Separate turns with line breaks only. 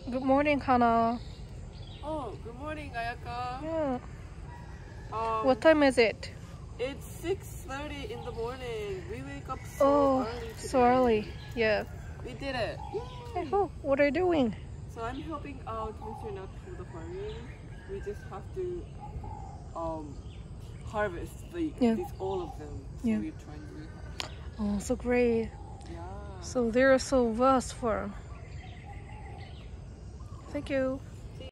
Good morning, Hana.
Oh, good morning, Ayaka.
Yeah. What time is it?
It's 6:30 in the morning. We wake up so early today.
So early. Yeah.
We did it. Yay!
Oh, what are you doing?
So I'm helping out Mr. Nut for the farming. We just have to harvest all of them. So we're trying really hard.
Oh, so great.
Yeah.
So they're so vast farm. Thank you.